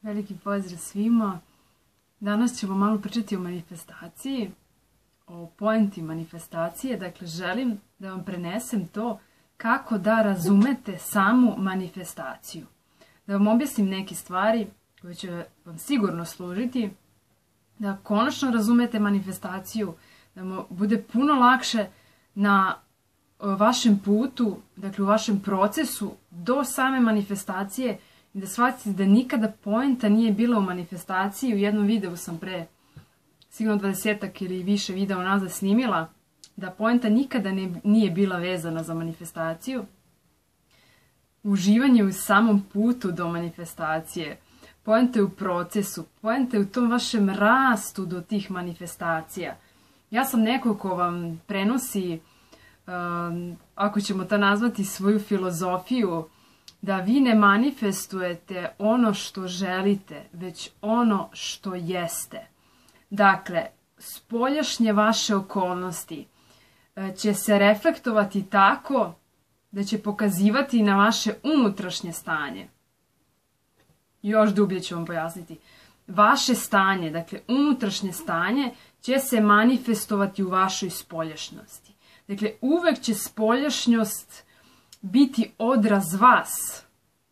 Veliki pozdrav svima. Danas ćemo malo pričati o manifestaciji, o poenti manifestacije. Dakle, želim da vam prenesem to kako da razumete samu manifestaciju. Da vam objasnim neke stvari koje će vam sigurno služiti, da konačno razumete manifestaciju, da vam bude puno lakše na vašem putu, dakle u vašem procesu do same manifestacije, i da shvatite da nikada poenta nije bila u manifestaciji. U jednom videu sam pre sigurno 20-ak ili više videa nazad snimila da poenta nikada nije bila vezana za manifestaciju. Uživanje u samom putu do manifestacije, poenta je u procesu, poenta je u tom vašem rastu do tih manifestacija. Ja sam neko ko vam prenosi, ako ćemo to nazvati, svoju filozofiju, da vi ne manifestujete ono što želite, već ono što jeste. Dakle, spoljašnje vaše okolnosti će se reflektovati tako da će pokazivati na vaše unutrašnje stanje. Još dublje ću vam pojasniti. Vaše stanje, dakle unutrašnje stanje, će se manifestovati u vašoj spoljašnosti. Dakle, uvek će spoljašnjost biti odraz vas.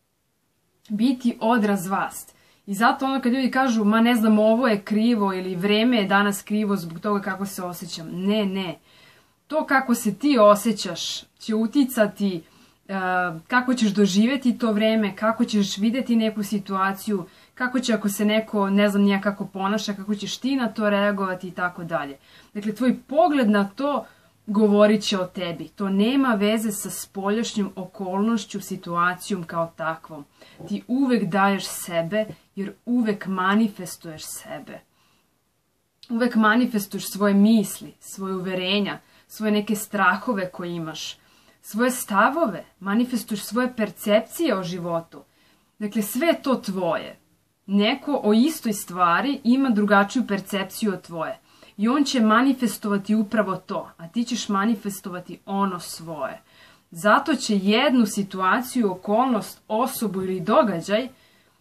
Biti odraz vas. I zato ono kad ljudi kažu, ma ne znam, ovo je krivo ili vreme je danas krivo zbog toga kako se osjećam. Ne, ne. To kako se ti osjećaš će uticati kako ćeš doživjeti to vreme, kako ćeš vidjeti neku situaciju, kako će ako se neko, ne znam nija kako ponaša, kako ćeš ti na to reagovati i tako dalje. Dakle, tvoj pogled na to govorit će o tebi. To nema veze sa spoljašnjom okolnošću, situacijom kao takvom. Ti uvek daješ sebe jer uvek manifestuješ sebe. Uvek manifestuješ svoje misli, svoje uverenja, svoje neke strahove koje imaš, svoje stavove, manifestuješ svoje percepcije o životu. Dakle, sve je to tvoje. Neko o istoj stvari ima drugačiju percepciju od tvoje. I on će manifestovati upravo to, a ti ćeš manifestovati ono svoje. Zato će jednu situaciju, okolnost, osobu ili događaj,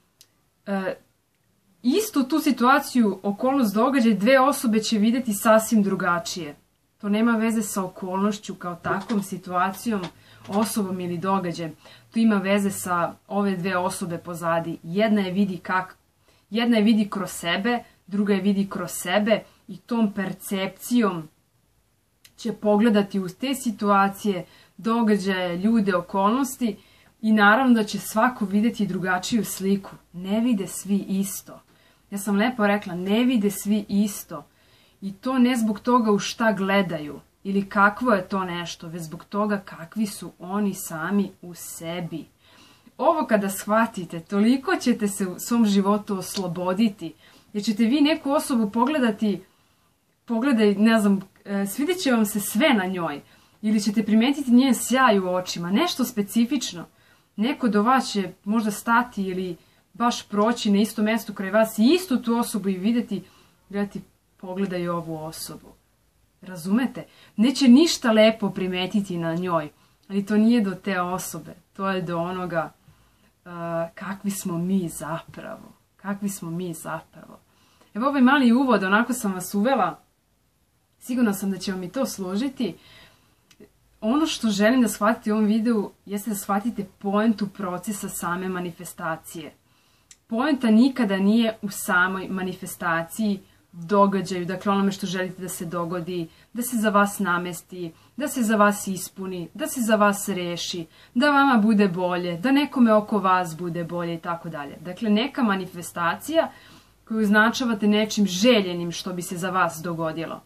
istu tu situaciju, okolnost, događaj, dve osobe će vidjeti sasvim drugačije. To nema veze sa okolnošću kao takvom situacijom, osobom ili događajem. To ima veze sa ove dve osobe pozadi. Jedna je vidi kroz sebe, druga je vidi kroz sebe i tom percepcijom će pogledati u te situacije, događaje, ljude, okolnosti i naravno da će svako vidjeti drugačiju sliku. Ne vide svi isto. Ja sam lepo rekla, ne vide svi isto. I to ne zbog toga u šta gledaju ili kakvo je to nešto, već zbog toga kakvi su oni sami u sebi. Ovo kada shvatite, toliko ćete se u svom životu osloboditi, jer ćete vi neku osobu pogledaj, ne znam, svidjet će vam se sve na njoj, ili ćete primetiti njen sjaj u očima, nešto specifično. Neko do vas će možda stati ili baš proći na isto mjesto kraj vas i istu tu osobu i vidjeti, gledati, pogledaj ovu osobu. Razumete? Neće ništa lepo primetiti na njoj, ali to nije do te osobe, to je do onoga kakvi smo mi zapravo. Kakvi smo mi zapravo. Evo ovaj mali uvod, onako sam vas uvela, sigurna sam da će vam i to služiti. Ono što želim da shvatite u ovom videu jeste da shvatite poentu procesa same manifestacije. Poenta nikada nije u samoj manifestaciji, događaju, dakle onome što želite da se dogodi, da se za vas namesti, da se za vas ispuni, da se za vas reši, da vama bude bolje, da nekome oko vas bude bolje i tako dalje. Dakle, neka manifestacija koju označavate nečim željenim što bi se za vas dogodilo.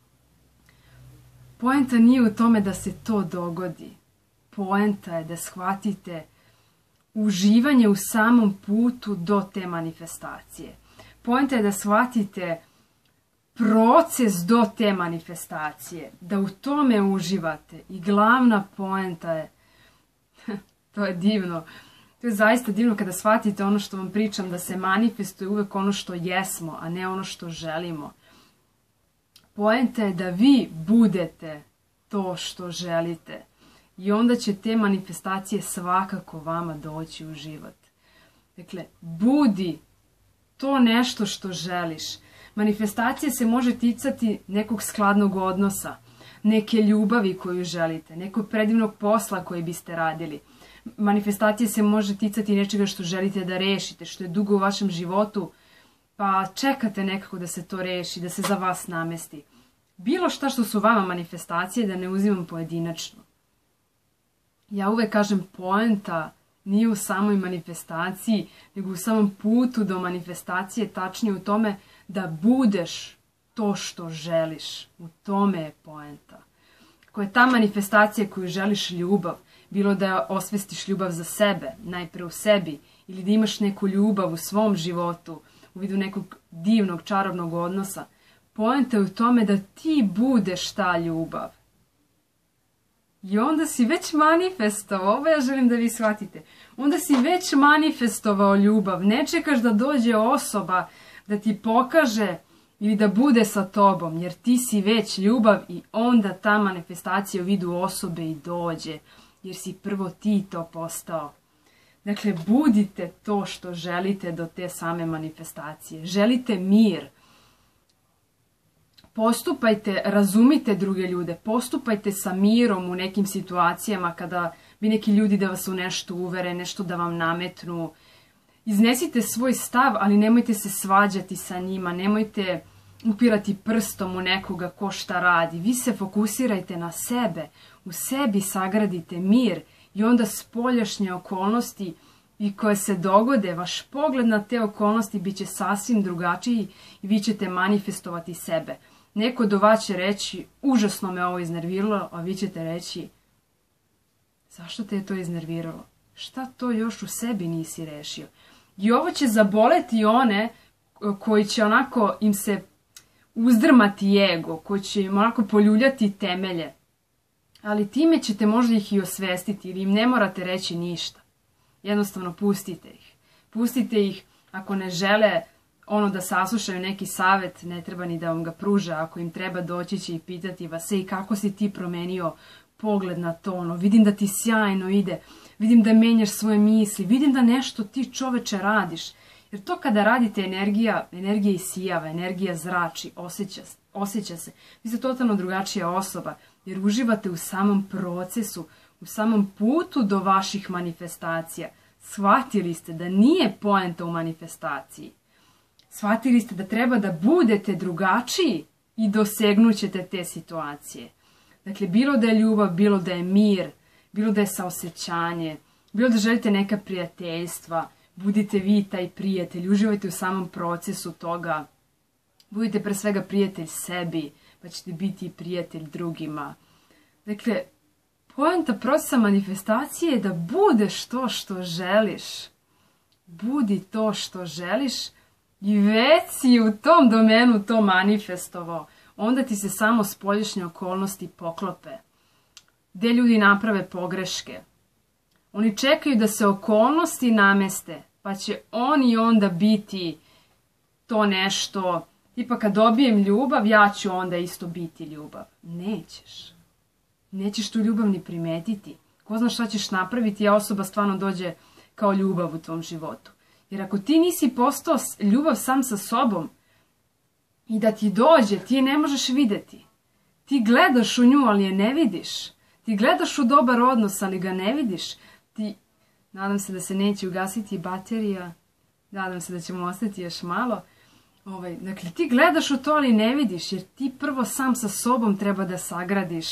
Poenta nije u tome da se to dogodi. Poenta je da shvatite uživanje u samom putu do te manifestacije. Poenta je da shvatite proces do te manifestacije, da u tome uživate. I glavna poenta je, to je divno, to je zaista divno kada shvatite ono što vam pričam, da se manifestuje uvek ono što jesmo, a ne ono što želimo. Poenta je da vi budete to što želite i onda će te manifestacije svakako vama doći u život. Dakle, budi to nešto što želiš. Manifestacija se može ticati nekog skladnog odnosa, neke ljubavi koju želite, nekog predivnog posla koji biste radili. Manifestacija se može ticati nečega što želite da rešite, što je dugo u vašem životu, pa čekate nekako da se to reši, da se za vas namesti. Bilo šta što su vama manifestacije, da ne uzimam pojedinačno. Ja uvek kažem, poenta nije u samoj manifestaciji, nego u samom putu do manifestacije, tačnije u tome da budeš to što želiš. U tome je poenta. Ako je ta manifestacija koju želiš ljubav, bilo da osvestiš ljubav za sebe, najpre u sebi, ili da imaš neku ljubav u svom životu, u vidu nekog divnog, čarobnog odnosa, poenta je u tome da ti budeš ta ljubav. I onda si već manifestovao, ovo ja želim da vi shvatite, onda si već manifestovao ljubav, ne čekaš da dođe osoba da ti pokaže ili da bude sa tobom, jer ti si već ljubav i onda ta manifestacija u vidu osobe i dođe, jer si prvo ti to postao. Dakle, budite to što želite do te same manifestacije. Želite mir. Postupajte, razumite druge ljude, postupajte sa mirom u nekim situacijama kada bi neki ljudi da vas u nešto uvere, nešto da vam nametnu. Iznesite svoj stav, ali nemojte se svađati sa njima, nemojte upirati prstom u nekoga ko šta radi. Vi se fokusirajte na sebe, u sebi sagradite mir i onda spoljašnje okolnosti i koje se dogode, vaš pogled na te okolnosti bit će sasvim drugačiji i vi ćete manifestovati sebe. Neko do vas će reći, užasno me ovo iznerviralo, a vi ćete reći, zašto te je to iznerviralo? Šta to još u sebi nisi rešio? I ovo će zaboleti one koji će onako im se uzdrmati ego, koji će im onako poljuljati temelje. Ali time ćete možda ih i osvestiti ili im ne morate reći ništa. Jednostavno pustite ih. Pustite ih ako ne žele da saslušaju neki savet, ne treba ni da vam ga pruža. Ako im treba, doći će i pitati vas, i kako si ti promenio pogled na to, vidim da ti sjajno ide, vidim da menjaš svoje misli, vidim da nešto ti čoveče radiš. Jer to kada radite energija isijava, energija zrači, osjeća se. Vi ste totalno drugačija osoba, jer uživate u samom procesu, u samom putu do vaših manifestacija. Shvatili ste da nije poenta u manifestaciji. Shvatili ste da treba da budete drugačiji i dosegnućete te situacije. Dakle, bilo da je ljubav, bilo da je mir, bilo da je saosećanje, bilo da želite neka prijateljstva, budite vi taj prijatelj, uživajte u samom procesu toga. Budite pre svega prijatelj sebi, pa ćete biti i prijatelj drugima. Dakle, poenta procesa manifestacije je da budeš to što želiš. Budi to što želiš i već si u tom domenu to manifestovao. Onda ti se samo spoljašnje okolnosti poklope. Gde ljudi naprave pogreške. Oni čekaju da se okolnosti nameste, pa će oni onda biti to nešto. Tipa kad dobijem ljubav, ja ću onda isto biti ljubav. Nećeš. Nećeš tu ljubav ni primetiti. Ko zna šta ćeš napraviti, a osoba stvarno dođe kao ljubav u tvom životu. Jer ako ti nisi postao ljubav sam sa sobom i da ti dođe, ti je ne možeš videti. Ti gledaš u nju, ali je ne vidiš. Ti gledaš u dobar odnos, ali ga ne vidiš. Nadam se da se neće ugasiti baterija. Nadam se da ćemo ostati još malo. Dakle, ti gledaš u to, ali ne vidiš, jer ti prvo sam sa sobom treba da sagradiš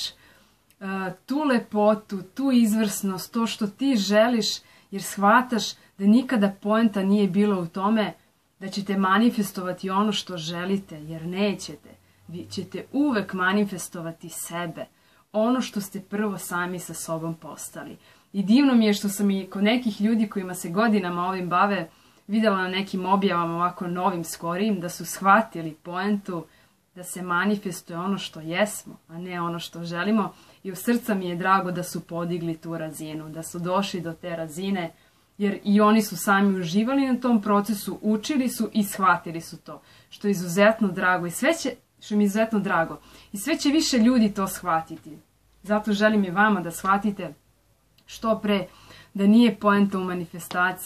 tu lepotu, tu izvrsnost, to što ti želiš, jer shvataš da nikada poenta nije bila u tome da ćete manifestovati ono što želite, jer nećete. Vi ćete uvek manifestovati sebe, ono što ste prvo sami sa sobom postali. I divno mi je što sam i kod nekih ljudi kojima se godinama ovim bave videla na nekim objavama ovako novim, skorijim, da su shvatili poentu da se manifestuje ono što jesmo, a ne ono što želimo. I u srca mi je drago da su podigli tu razinu, da su došli do te razine, jer i oni su sami uživali na tom procesu, učili su i shvatili su to, što je izuzetno drago i što mi je izuzetno drago. I sve će više ljudi to shvatiti. Zato želim i vama da shvatite što pre da nije poenta u manifestaciji,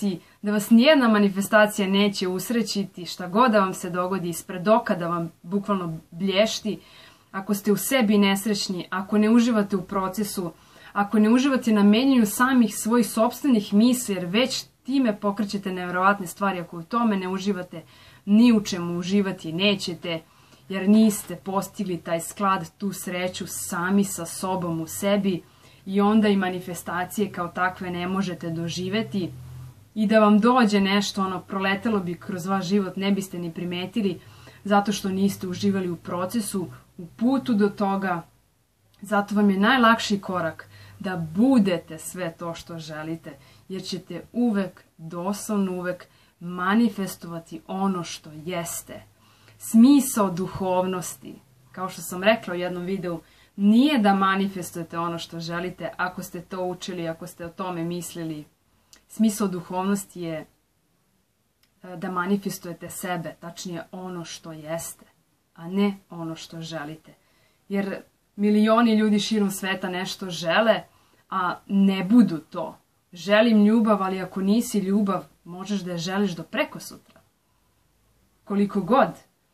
da vas nijedna manifestacija neće usrećiti, šta god da vam se dogodi, ispred oka da vam bukvalno blješti, ako ste u sebi nesrećni, ako ne uživate u procesu, ako ne uživate na menjanju samih svojih sopstvenih misli, jer već time pokrećete nevjerovatne stvari, ako u tome ne uživate, ni u čemu uživati nećete, jer niste postigli taj sklad, tu sreću sami sa sobom u sebi i onda i manifestacije kao takve ne možete doživeti i da vam dođe nešto, proletelo bi kroz vaš život, ne biste ni primetili zato što niste uživali u procesu, u putu do toga. Zato vam je najlakši korak da budete sve to što želite, jer ćete uvek, doslovno uvek, manifestovati ono što jeste. Smisao duhovnosti, kao što sam rekla u jednom videu, nije da manifestujete ono što želite ako ste to učili, ako ste o tome mislili. Smisao duhovnosti je da manifestujete sebe, tačnije ono što jeste, a ne ono što želite. Jer milioni ljudi širom sveta nešto žele, a ne budu to. Želim ljubav, ali ako nisi ljubav, možeš da je želiš do prekosutra. Koliko god.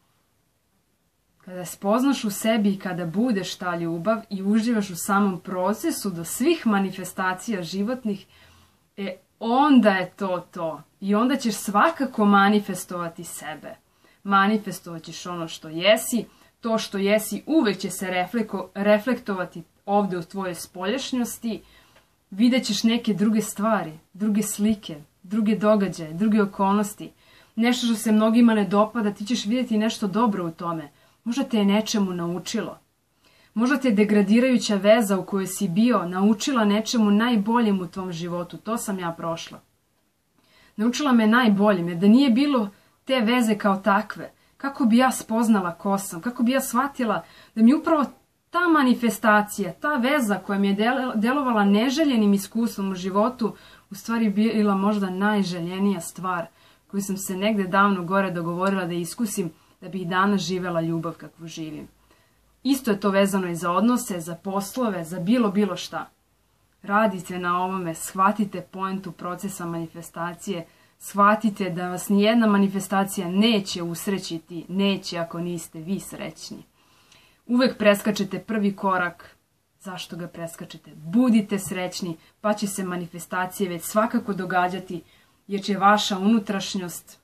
Kada spoznaš u sebi i kada budeš ta ljubav i uživaš u samom procesu do svih manifestacija životnih, onda je to to. I onda ćeš svakako manifestovati sebe. Manifestovat ćeš ono što jesi. To što jesi uvek će se reflektovati ovde u tvojoj spoljašnjosti. Vidjet ćeš neke druge stvari, druge slike, druge događaje, druge okolnosti. Nešto što se mnogima ne dopada, ti ćeš vidjeti nešto dobro u tome. Možda te je nečemu naučilo. Možda te je degradirajuća veza u kojoj si bio naučila nečemu najboljem u tvom životu. To sam ja prošla. Naučila me najboljim, jer da nije bilo te veze kao takve, kako bi ja spoznala ko sam, kako bi ja shvatila da mi upravo ta manifestacija, ta veza koja mi je delovala neželjenim iskustvom u životu, u stvari bila možda najželjenija stvar koju sam se negde davno gore dogovorila da iskusim, da bih danas živela ljubav kakvu živim. Isto je to vezano i za odnose, za poslove, za bilo šta. Radite na ovome, shvatite poentu procesa manifestacije, shvatite da vas nijedna manifestacija neće usrećiti, neće ako niste vi srećni. Uvek preskačete prvi korak. Zašto ga preskačete? Budite srećni, pa će se manifestacije već svakako događati, jer će vaša unutrašnjost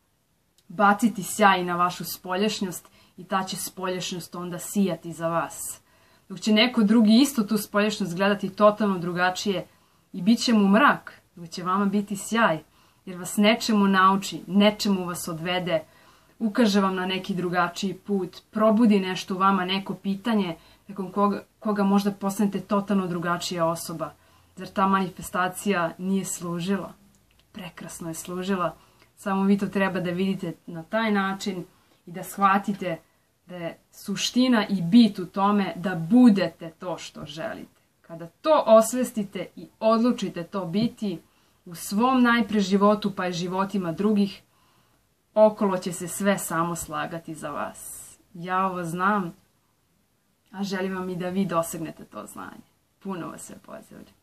baciti sjaj na vašu spoljašnjost i ta će spoljašnjost onda sijati za vas. Dok će neko drugi isto tu spoljašnjost gledati totalno drugačije i bit će mu mrak, dok će vama biti sjaj, jer vas nečemu nauči, nečemu vas odvede, ukaže vam na neki drugačiji put, probudi nešto u vama, neko pitanje, nekom koga možda postanete totalno drugačija osoba. Zar ta manifestacija nije služila? Prekrasno je služila, samo vi to treba da vidite na taj način i da shvatite da je suština i bit u tome da budete to što želite. Kada to osvestite i odlučite to biti u svom najpre životu pa i životima drugih, okolo će se sve samo slagati za vas. Ja ovo znam, a želim vam i da vi dosegnete to znanje. Puno vas sve pozdravljam.